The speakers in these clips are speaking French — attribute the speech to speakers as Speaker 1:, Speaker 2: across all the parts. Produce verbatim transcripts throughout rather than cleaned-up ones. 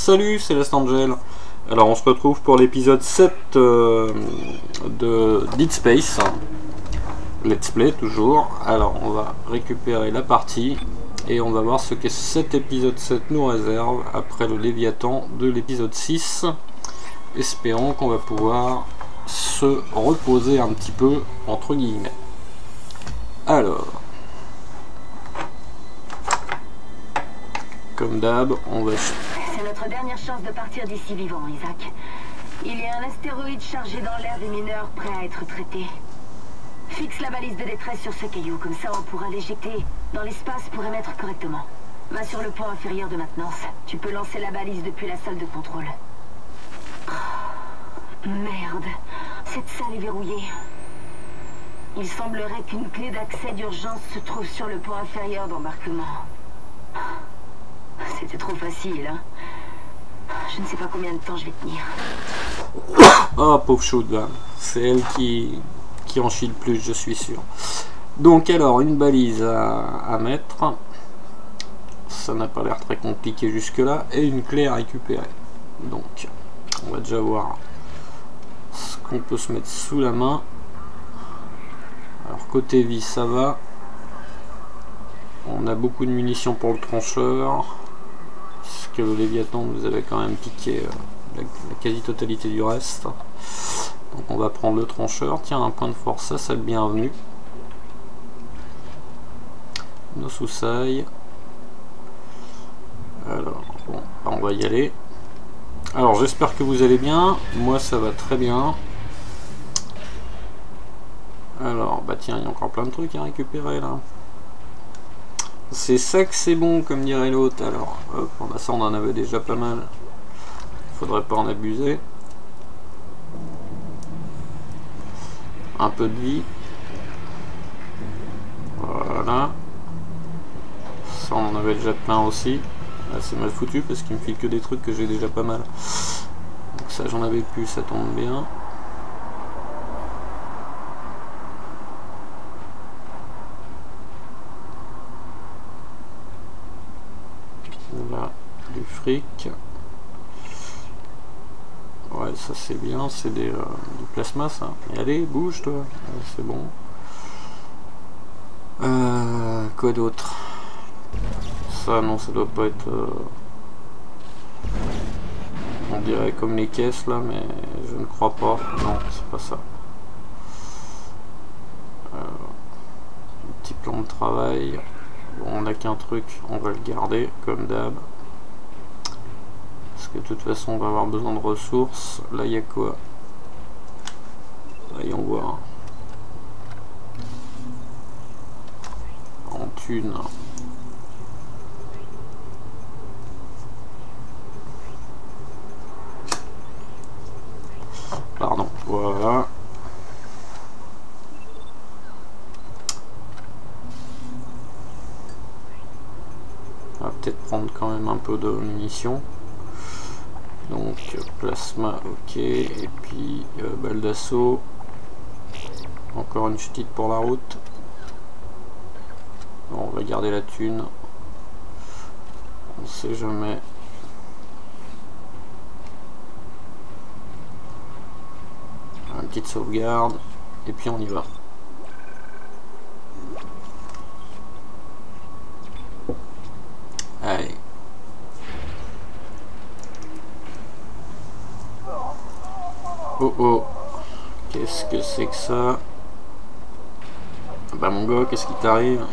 Speaker 1: Salut, c'est Last Angel. Alors on se retrouve pour l'épisode sept euh, de Dead Space. Let's Play toujours. Alors on va récupérer la partie et on va voir ce que cet épisode sept nous réserve après le Léviathan de l'épisode six. Espérons qu'on va pouvoir se reposer un petit peu entre guillemets. Alors, comme d'hab, on va...
Speaker 2: C'est notre dernière chance de partir d'ici vivant, Isaac. Il y a un astéroïde chargé dans l'air des mineurs prêt à être traité. Fixe la balise de détresse sur ce caillou, comme ça on pourra l'éjecter dans l'espace pour émettre correctement. Va sur le pont inférieur de maintenance. Tu peux lancer la balise depuis la salle de contrôle. Oh, merde, cette salle est verrouillée. Il semblerait qu'une clé d'accès d'urgence se trouve sur le pont inférieur d'embarquement. C'était trop facile, hein. Je ne sais pas combien de temps je vais tenir.
Speaker 1: Oh, pauvre Shotgun. C'est elle qui, qui en chie le plus, je suis sûr. Donc alors, une balise à, à mettre. Ça n'a pas l'air très compliqué jusque-là. Et une clé à récupérer. Donc, on va déjà voir ce qu'on peut se mettre sous la main. Alors, côté vie, ça va. On a beaucoup de munitions pour le trancheur. Parce que le Léviathan nous avait quand même piqué euh, la, la quasi-totalité du reste. Donc on va prendre le trancheur. Tiens, un point de force, ça c'est le bienvenu. Nos soussailles. Alors, bon, on va y aller. Alors j'espère que vous allez bien. Moi ça va très bien. Alors, bah tiens, il y a encore plein de trucs à récupérer là. C'est ça que c'est bon, comme dirait l'autre. Alors, hop, on a ça, on en avait déjà pas mal. Faudrait pas en abuser. Un peu de vie. Voilà. Ça, on en avait déjà plein aussi. Là, c'est mal foutu parce qu'il me file que des trucs que j'ai déjà pas mal. Donc ça, j'en avais plus, ça tombe bien. Là, du fric. Ouais, ça c'est bien, c'est des, euh, du plasma ça. Et allez, bouge toi, ouais, c'est bon. Euh, quoi d'autre? Ça non, ça doit pas être... Euh, on dirait comme les caisses là, mais je ne crois pas. Non, c'est pas ça. Euh, un petit plan de travail. Bon, on n'a qu'un truc, on va le garder comme d'hab. Parce que de toute façon, on va avoir besoin de ressources. Là, il y a quoi? Voyons voir. En thune. Pardon, voilà. On va peut-être prendre quand même un peu de munitions. Donc plasma, ok, et puis euh, balle d'assaut. Encore une petite pour la route. Bon, on va garder la thune. On sait jamais. Une petite sauvegarde, et puis on y va. Allez. Oh oh, qu'est-ce que c'est que ça? Bah mon gars, qu'est-ce qui t'arrive?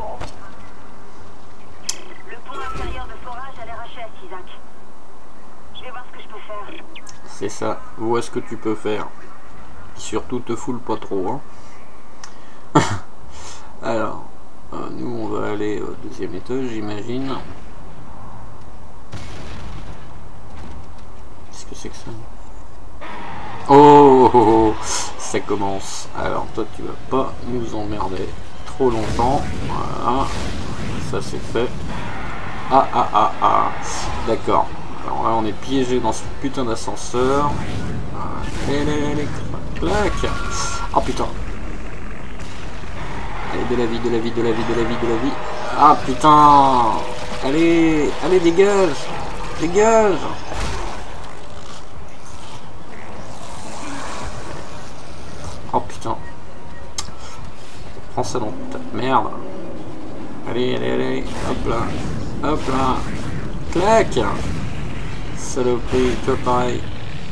Speaker 2: Le pont inférieur de forage a l'air H S, Isaac. Je vais voir ce que je peux faire.
Speaker 1: C'est ça, vois ce que tu peux faire. Surtout te foule pas trop, hein. Alors, euh, nous on va aller au deuxième étage, j'imagine. Qu'est-ce que c'est que ça? Oh, oh, oh, ça commence. Alors toi tu vas pas nous emmerder trop longtemps. Voilà, ça c'est fait. Ah ah ah ah. D'accord. Alors là on est piégé dans ce putain d'ascenseur. Allez, allez, allez, clac. Oh putain. Allez, de la vie, de la vie, de la vie, de la vie, de la vie. Ah putain. Allez, allez dégage. dégage. Oh putain. Prends ça dans ta merde. Allez, allez, allez. Hop là. Hop là. Clac. Saloperie, toi pareil.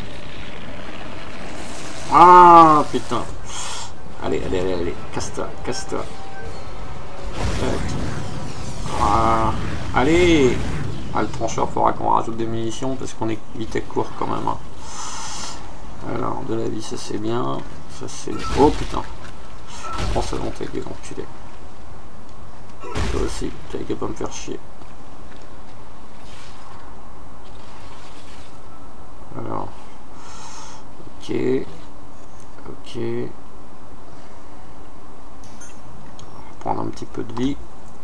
Speaker 1: Ah putain. Allez, allez, allez, allez. Casse-toi, casse-toi. Ah, allez. Ah, le trancheur, faudra qu'on rajoute des munitions parce qu'on est vite à court quand même. Hein. Alors, de la vie, ça c'est bien. Ça c'est... Oh putain. Prends ça dans ta gueule, enculé. Toi aussi, t'as qu'à pas me faire chier. Alors. Ok. Ok. On va prendre un petit peu de vie.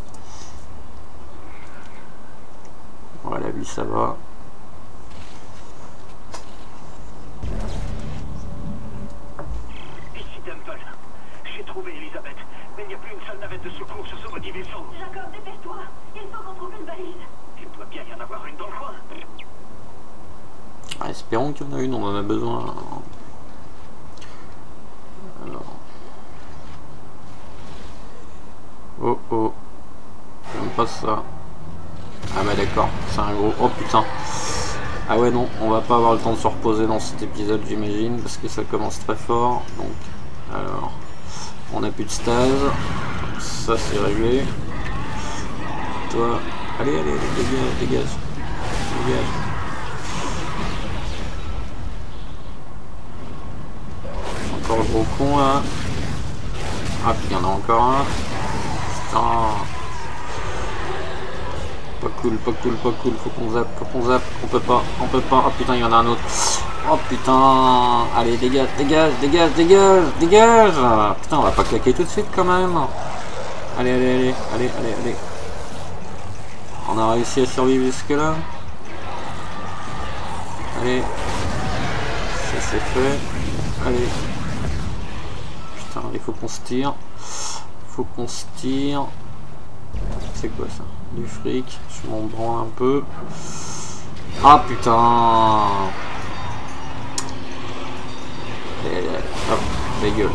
Speaker 1: Voilà, la vie ça va.
Speaker 3: Ici Temple. J'ai trouvé Elisabeth, mais il n'y a plus une seule navette de secours sur ce maudit vaisseau.
Speaker 2: Jacob, dépêche-toi. Il faut qu'on trouve une balise.
Speaker 3: Il doit bien y en avoir une dans le coin.
Speaker 1: Ah, espérons qu'il y en a une, on en a besoin. Alors. Oh oh. J'aime pas ça. Ah bah d'accord, c'est un gros... Oh putain. Ah ouais non, on va pas avoir le temps de se reposer dans cet épisode j'imagine, parce que ça commence très fort. Donc, alors, on a plus de stage. Ça c'est réglé. Toi, allez, allez, dégage, dégage. Dégage. Encore le gros con là. Ah puis il y en a encore un. Putain. Pas cool, pas cool, pas cool, faut qu'on zappe, faut qu'on zappe, on peut pas, on peut pas, oh putain il y en a un autre. Oh putain, allez dégage, dégage, dégage, dégage, dégage. Putain on va pas claquer tout de suite quand même. Allez, allez, allez, allez, allez, allez. On a réussi à survivre jusque là. Allez. Ça c'est fait. Allez. Putain, il faut qu'on se tire. Faut qu'on se tire. C'est quoi ça? Du fric, je m'en branle un peu. Ah putain. Et, hop, les gueules.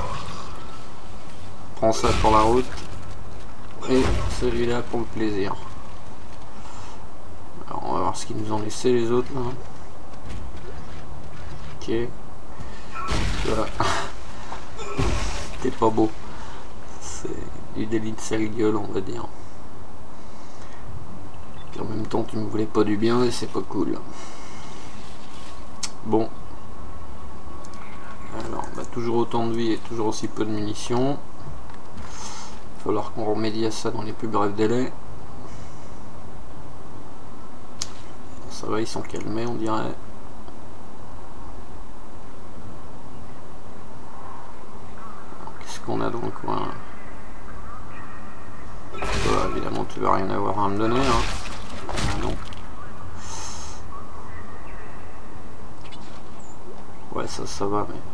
Speaker 1: Prends ça pour la route. Et celui-là pour le plaisir. Alors on va voir ce qu'ils nous ont laissé les autres là. Ok. Voilà. T'es pas beau. C'est du délit de sale gueule on va dire. Et en même temps tu me voulais pas du bien et c'est pas cool. Bon. Alors bah, toujours autant de vie et toujours aussi peu de munitions. Il va falloir qu'on remédie à ça dans les plus brefs délais. Ça va, ils sont calmés on dirait. Qu'est-ce qu'on a dans le coin? Toi, évidemment tu vas rien avoir à me donner hein. Ah non. Ouais ça ça va mais...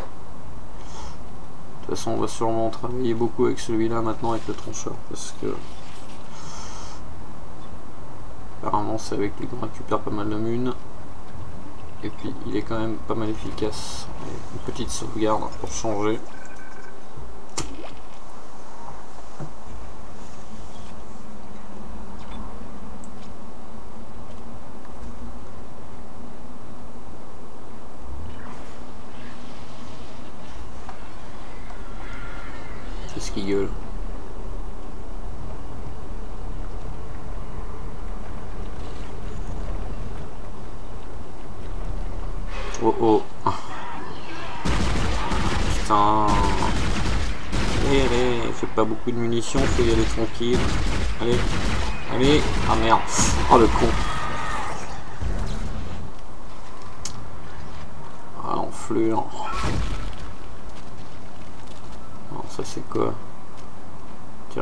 Speaker 1: De toute façon on va sûrement travailler beaucoup avec celui-là maintenant avec le trancheur parce que... Apparemment c'est avec lui qu'on récupère pas mal de mun. Et puis il est quand même pas mal efficace. Et une petite sauvegarde pour changer. Qu'est-ce qu'il gueule? Oh oh. Putain. Allez, allez, il fait pas beaucoup de munitions, faut y aller tranquille. Allez, allez. Ah merde. Oh le con. Ah l'enflure. Non, ça c'est quoi? Tiens.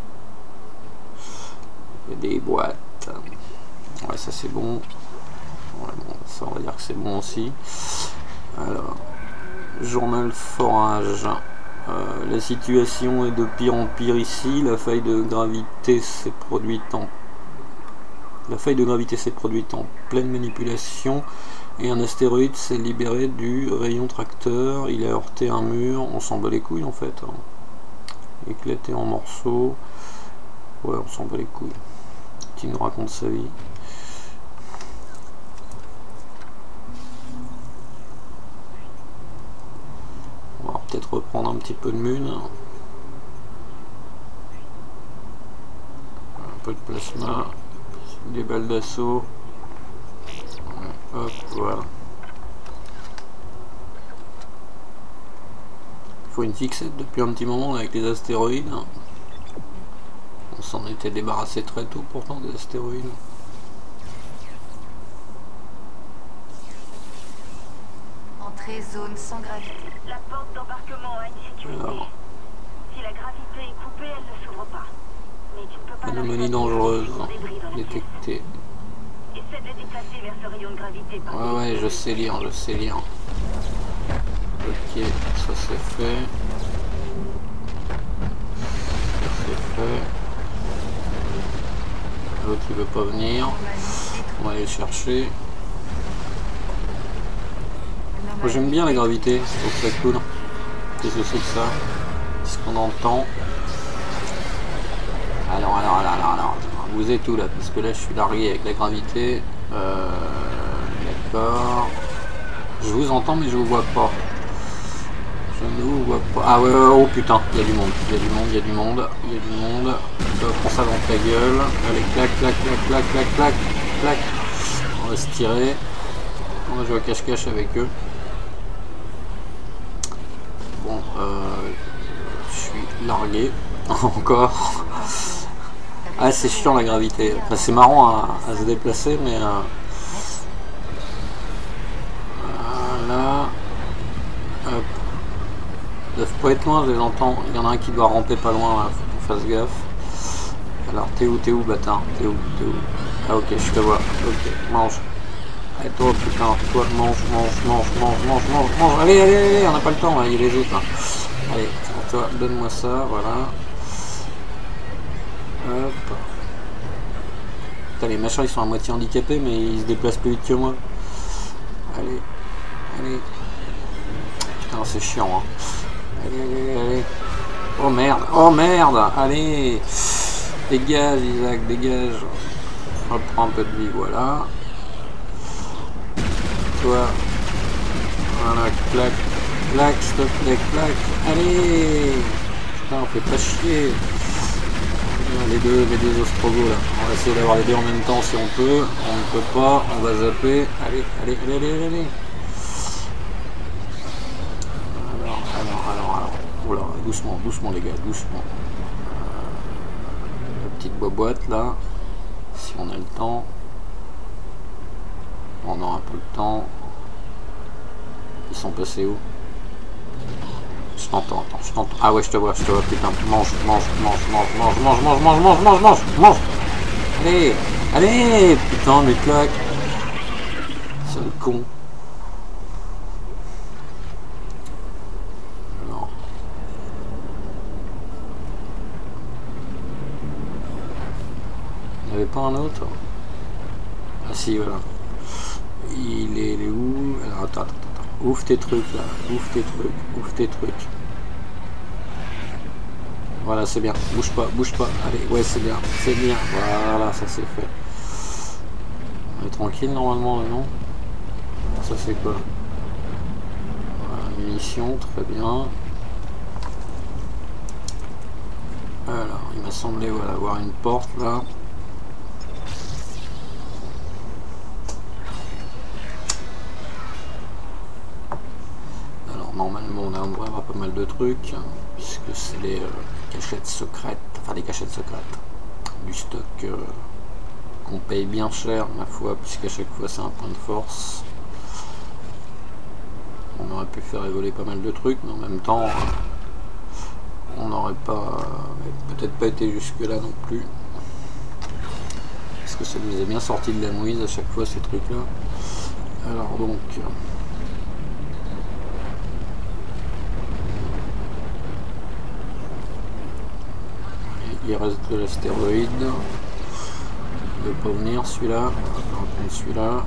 Speaker 1: Il y a des boîtes. Ouais, ça c'est bon. Ouais, bon, ça on va dire que c'est bon aussi. Alors, journal forage. Euh, la situation est de pire en pire ici. La faille de gravité s'est produite en La faille de gravité s'est produite en pleine manipulation et un astéroïde s'est libéré du rayon tracteur. Il a heurté un mur. On s'en bat les couilles en fait. Éclaté en morceaux. Ouais, on s'en bat les couilles. Qui nous raconte sa vie. On va peut-être reprendre un petit peu de mune. Un peu de plasma. Des balles d'assaut. Hop, voilà. Il faut une fixette depuis un petit moment avec les astéroïdes. On s'en était débarrassé très tôt pourtant des astéroïdes.
Speaker 4: Entrée zone sans gravité.
Speaker 2: La porte d'embarquement a une sécurité.
Speaker 1: Alors.
Speaker 2: Si la gravité est coupée, elle ne s'ouvre pas. Mais tu ne peux pas...
Speaker 1: Anomalie dangereuse détectée.
Speaker 2: Essaie de les déplacer vers ce rayon de gravité. par
Speaker 1: Ouais ouais, je sais lire, je sais lire. Ok, ça c'est fait. Ça c'est fait. L'autre il veut pas venir. On va aller le chercher. Moi j'aime bien la gravité, je trouve ça cool. Qu'est-ce que c'est que ça? Qu'est-ce qu'on entend? Alors, alors, alors, alors, alors, vous êtes où là? Parce que là je suis largué avec la gravité. Euh, D'accord. Je vous entends mais je vous vois pas. Je ne vous vois pas. Ah ouais, ouais, oh putain, il y a du monde, il y a du monde, il y a du monde, il y a du monde. On prend ça dans ta gueule. Allez, clac, clac, clac, clac, clac, clac, clac. On va se tirer. On va jouer à cache-cache avec eux. Bon, euh, je suis largué. Encore. Ah, c'est chiant la gravité. Enfin, c'est marrant à, à se déplacer, mais... Euh, voilà. Hop. Ils doivent pas être loin, je les entends. Il y en a un qui doit ramper pas loin, là. Faut qu'on fasse gaffe. Alors, t'es où, t'es où, bâtard? T'es où, t'es où? Ah, ok, je te vois. Ok, mange. Allez, toi, putain, toi, mange, mange, mange, mange, mange, mange, mange. Allez, allez, allez, on n'a pas le temps, là. Il y a les autres, là. Allez, toi, donne-moi ça, voilà. Hop. Putain, les machins ils sont à moitié handicapés mais ils se déplacent plus vite que moi. Allez, allez. Putain c'est chiant hein. Allez, allez, allez. Oh merde, oh merde. Allez. Dégage Isaac, dégage. On reprend un peu de vie, voilà. Toi. Voilà, clac, clac, s'il te plaît, clac. Allez. Putain, on fait pas chier. Les deux, les deux ostrogos là. On va essayer d'avoir les deux en même temps si on peut. On ne peut pas, on va zapper. Allez, allez, allez, allez, allez. Alors, alors, alors, alors. Oula, doucement, doucement les gars, doucement. Euh, la petite boîte là. Si on a le temps. On aura un peu le temps. Ils sont passés où? Je t'entends, attends, je t'entends. Ah ouais, je te vois, je te vois, putain. Mange, mange, mange, mange, mange, mange, mange, mange, mange, mange, mange, mange. Allez, allez, putain, mais claque. C'est le con. Alors. Il n'y avait pas un autre? Ah si, voilà. Il est, il est où? Alors, attends, attends, attends. Ouvre tes trucs là, ouvre tes trucs, ouvre tes trucs. Voilà, c'est bien. Bouge pas, bouge pas. Allez, ouais, c'est bien, c'est bien. Voilà, ça c'est fait. On est tranquille normalement, non? Ça c'est quoi? Voilà, munitions, très bien. Alors, il m'a semblé voilà, avoir une porte là. Alors, normalement, on a ouvert pas mal de trucs, hein, puisque c'est les euh, cachettes secrètes, enfin des cachettes secrètes, du stock euh, qu'on paye bien cher, ma foi, puisqu'à chaque fois c'est un point de force. On aurait pu faire évoluer pas mal de trucs, mais en même temps, euh, on n'aurait pas, euh, peut-être pas été jusque là non plus, parce que ça nous est bien sorti de la mouise à chaque fois ces trucs là. Alors donc, euh, il reste de l'astéroïde. ne veut pas venir celui-là. On va prendre celui-là.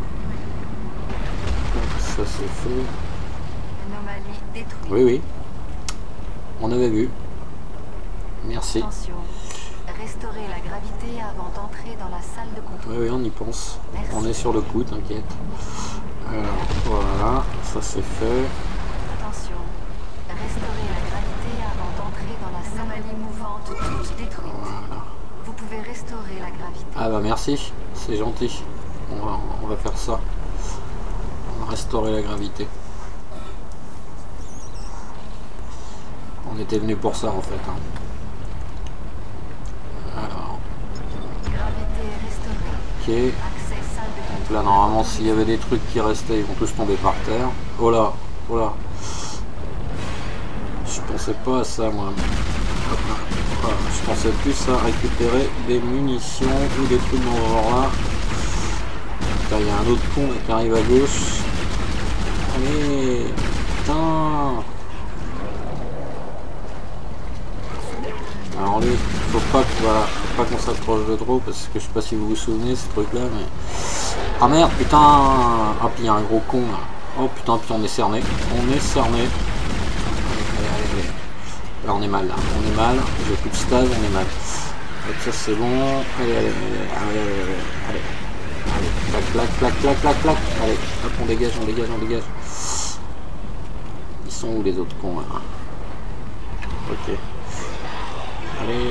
Speaker 1: Ça c'est fait.
Speaker 4: Anomalie détruite.
Speaker 1: Oui, oui. On avait vu. Merci.
Speaker 4: Attention. Restaurer la gravité avant d'entrer dans la salle de contrôle.
Speaker 1: Oui, oui, on y pense.
Speaker 4: Merci.
Speaker 1: On est sur le coup, t'inquiète. Alors, voilà. Ça c'est fait.
Speaker 4: Attention. Restaurer la gravité avant d'entrer dans la salle. Anomalie mouvante toute détruite.
Speaker 1: Voilà.
Speaker 4: Vous pouvez restaurer la gravité.
Speaker 1: Ah bah merci, c'est gentil. On va, on va faire ça. On va restaurer la gravité. On était venu pour ça en fait. Hein. Alors.
Speaker 4: Gravité restaurée.
Speaker 1: Ok.
Speaker 4: Accès salle de
Speaker 1: Donc là normalement s'il y avait des trucs qui restaient, ils vont tous tomber par terre. Oh là, oh là. Je pensais pas à ça moi. Hop là. Voilà. Je pensais plus à récupérer des munitions ou des trucs dans ce genre là. Putain, il y a un autre con là, qui arrive à gauche. Allez. Putain. Alors lui, faut pas que, voilà, faut pas qu'on s'approche de trop parce que je sais pas si vous vous souvenez ce truc là mais. Ah merde putain. Ah puis il y a un gros con là. Oh putain puis on est cerné. On est cerné. Allez, allez, allez, allez. Là on est mal là. On est mal. J'ai plus de stage, on est mal. Donc ça c'est bon. Allez, allez, allez, allez, allez, allez. Allez, clac, clac, clac, clac, clac, clac. Allez, hop on dégage, on dégage, on dégage. Ils sont où les autres cons là? Ok. Allez.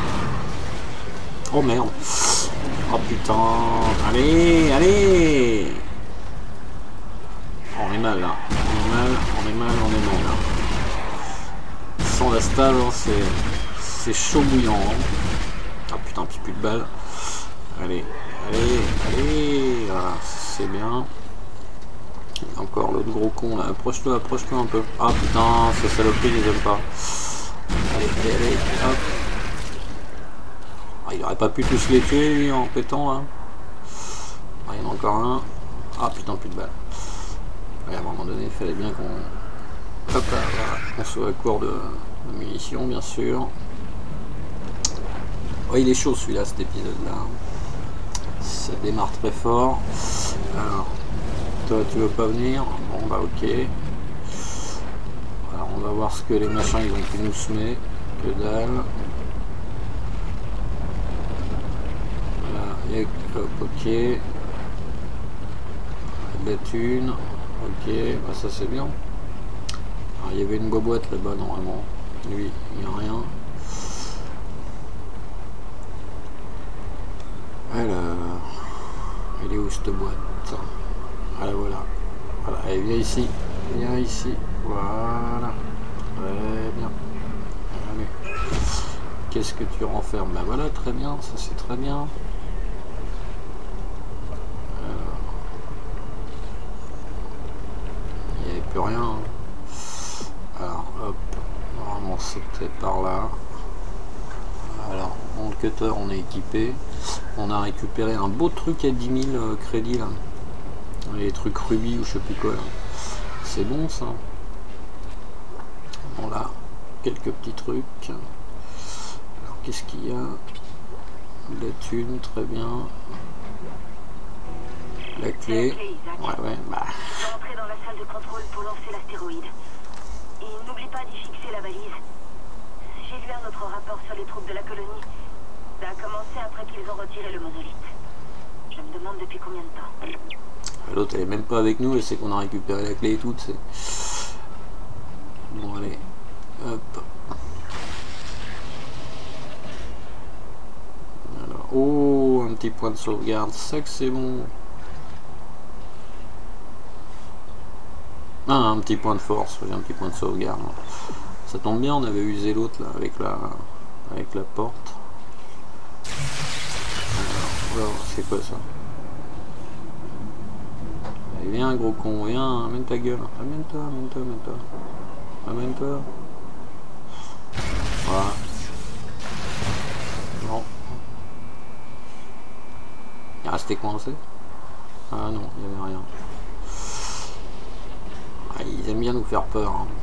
Speaker 1: Oh merde. Oh putain. Allez, allez. On est mal là. On est mal, on est mal, on est mal là. Sans la stage, hein, c'est c'est chaud bouillant. Hein. Ah putain, puis plus de balles. Allez, allez, allez. Voilà, c'est bien. Encore l'autre gros con là. Approche-toi, approche-toi un peu. Ah putain, ces saloperies, je les aime pas. Allez, allez, allez, hop. Ah, il aurait pas pu tous les tuer lui en pétant là. Ah, il y en a encore un. Ah putain, plus de balles. Ouais, à un moment donné, il fallait bien qu'on hop là, voilà, qu'on soit à court de, de munitions, bien sûr. Ouais, il est chaud celui-là, cet épisode-là. Ça démarre très fort. Alors, toi, tu veux pas venir? Bon, bah ok. Alors, on va voir ce que les machins ils ont pu nous semer. Que dalle. Voilà, et hop, ok. De la thune. Ok, bah ça c'est bien. Alors, il y avait une boîte là-bas normalement. Lui, il n'y a rien. Alors, elle est où cette boîte? Ah voilà. Voilà, allez, viens ici. Viens ici. Voilà. Très bien. Allez. Qu'est-ce que tu renfermes? Bah voilà, très bien, ça c'est très bien. Il n'y avait plus rien. Hein. Alors, hop. Normalement, c'était par là. Alors, mon cutter, on est équipé. On a récupéré un beau truc à dix mille euh, crédits là. Les trucs rubis ou je sais plus quoi. C'est bon ça. Bon là, quelques petits trucs. Alors qu'est-ce qu'il y a? De la thune, très bien. La clé. Ouais ouais bah.
Speaker 2: Je vais entrer dans la salle de contrôle pour lancer l'astéroïde. Et n'oublie pas d'y fixer la balise. J'ai lu un autre rapport sur les troupes de la colonie. Ça a commencé après qu'ils ont retiré le monolithe. Je me demande depuis combien de temps.
Speaker 1: L'autre elle est même pas avec nous, elle sait qu'on a récupéré la clé et tout. Bon allez, hop. Alors, oh, un petit point de sauvegarde, ça que c'est bon. Ah, un petit point de force, j'ai un petit point de sauvegarde. Ça tombe bien, on avait usé l'autre là avec la avec la porte. Alors, alors c'est quoi ça? Allez, viens gros con, viens, amène ta gueule. Amène-toi, amène-toi, amène-toi. Amène-toi. Voilà. Non. Il est resté coincé? Ah non, il n'y avait rien. Ah, ils aiment bien nous faire peur. Hein.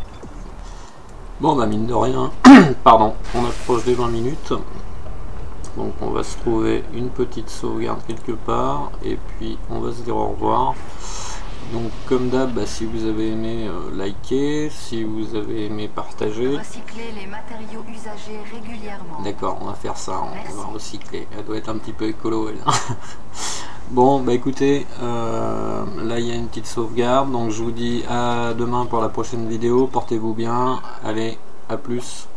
Speaker 1: Bon bah mine de rien, pardon, on approche des vingt minutes. Donc on va se trouver une petite sauvegarde quelque part et puis on va se dire au revoir. Donc comme d'hab, bah, si vous avez aimé, euh, likez, si vous avez aimé, partagez.
Speaker 4: Recycler les matériaux usagés régulièrement.
Speaker 1: D'accord, on va faire ça, on,
Speaker 4: Merci.
Speaker 1: on va recycler. Elle doit être un petit peu écolo elle. Bon bah écoutez, euh, là il y a une petite sauvegarde, donc je vous dis à demain pour la prochaine vidéo, portez-vous bien, allez, à plus.